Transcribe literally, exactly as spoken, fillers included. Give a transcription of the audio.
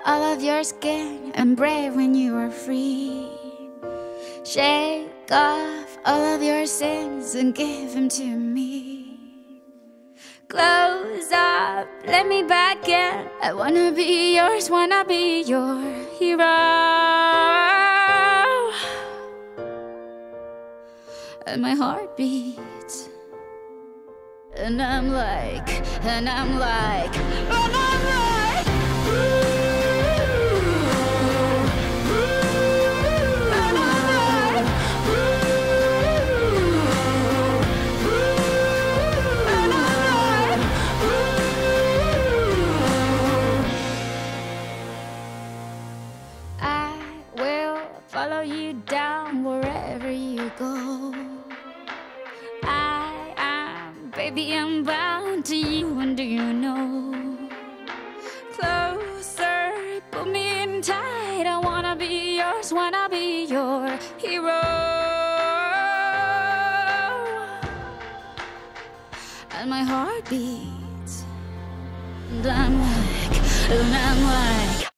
all of your skin and brave when you are free. Shake off all of your sins and give them to me. Close up, let me back in. I wanna be yours, wanna be your hero. And my heart beats, and I'm like, and I'm like, and I'm like, ooh. Follow you down wherever you go. I am, baby, I'm bound to you, and do you know? Closer, put me in tight. I wanna be yours, wanna be your hero. And my heart beats, and I'm like, and I'm like